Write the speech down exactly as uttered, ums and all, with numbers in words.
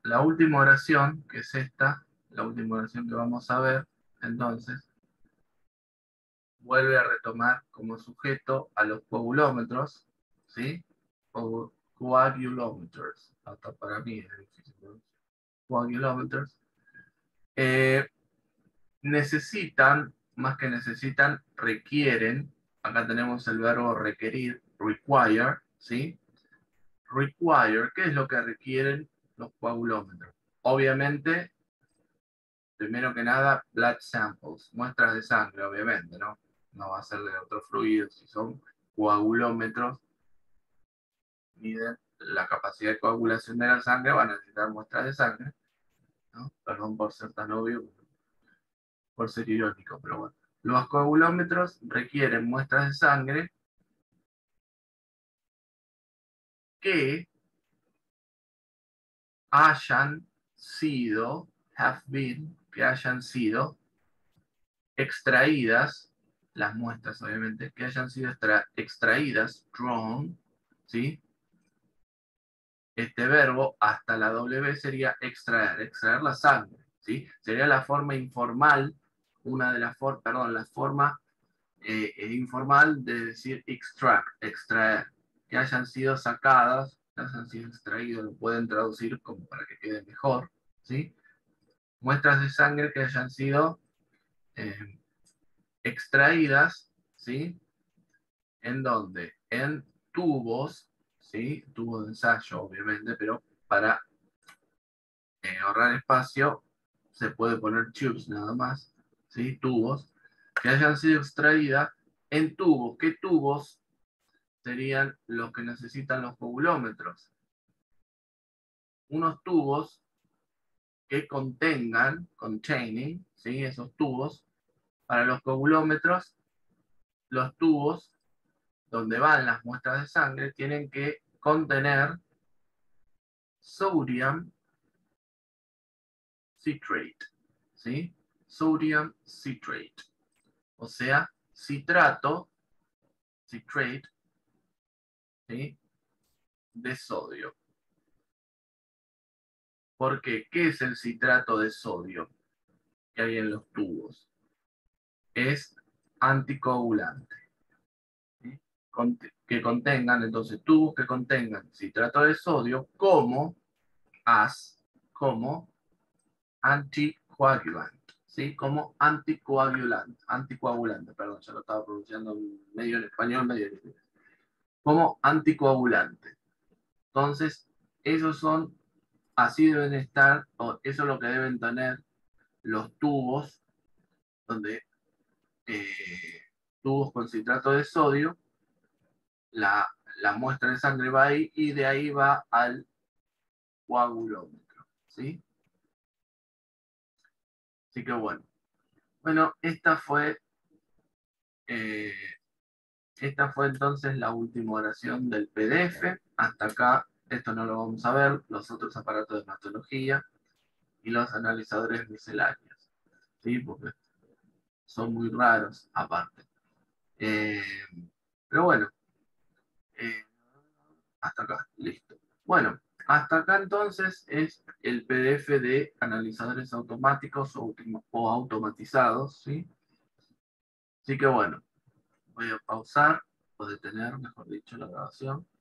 la última oración, que es esta, la última oración que vamos a ver, entonces, vuelve a retomar como sujeto a los coagulómetros, ¿sí? O coagulómetros, hasta para mí es difícil, ¿no? Coagulómetros. Eh, necesitan, más que necesitan, requieren, acá tenemos el verbo requerir, require, ¿sí? Require, ¿qué es lo que requieren los coagulómetros? Obviamente, primero que nada, blood samples, muestras de sangre, obviamente, ¿no? No va a ser de otros fluidos, si son coagulómetros, miden la capacidad de coagulación de la sangre, van a necesitar muestras de sangre, ¿no? Perdón por ser tan obvio, por ser irónico, pero bueno. Los coagulómetros requieren muestras de sangre que hayan sido, have been, que hayan sido extraídas, las muestras obviamente, que hayan sido extra, extraídas, drawn, ¿sí? Este verbo hasta la W sería extraer, extraer la sangre, ¿sí? Sería la forma informal, una de las formas, perdón, la forma eh, informal de decir extract, extraer, que hayan sido sacadas, que hayan sido extraídas, lo pueden traducir como para que quede mejor, ¿sí? Muestras de sangre que hayan sido eh, extraídas, ¿sí? ¿En dónde? En tubos, ¿sí? Tubo de ensayo, obviamente, pero para eh, ahorrar espacio se puede poner tubes nada más, ¿sí? Tubos, que hayan sido extraídas en tubos. ¿Qué tubos serían los que necesitan los coagulómetros? Unos tubos que contengan, containing, ¿sí? Esos tubos, para los coagulómetros, los tubos donde van las muestras de sangre tienen que contener sodium citrate, ¿sí? Sodium citrate, o sea, citrato, citrate, ¿sí? De sodio. ¿Por qué? ¿Qué es el citrato de sodio que hay en los tubos? Es anticoagulante, ¿sí? Que contengan, entonces, tubos que contengan citrato de sodio como as, como anticoagulante, ¿sí? Como anticoagulante, anticoagulante, perdón, ya lo estaba pronunciando medio en español, medio en inglés. Como anticoagulante. Entonces, esos son, así deben estar, o eso es lo que deben tener los tubos, donde eh, tubos con citrato de sodio, la, la muestra de sangre va ahí y de ahí va al coagulómetro, ¿sí? Así que bueno. Bueno, esta fue, eh, esta fue entonces la última oración del P D F. Hasta acá, esto no lo vamos a ver, los otros aparatos de hematología y los analizadores misceláneos, ¿sí? Porque son muy raros aparte. Eh, pero bueno, eh, hasta acá, listo. Bueno, hasta acá entonces es el P D F de analizadores automáticos o, o automatizados, ¿sí? Así que bueno, voy a pausar o detener, mejor dicho, la grabación.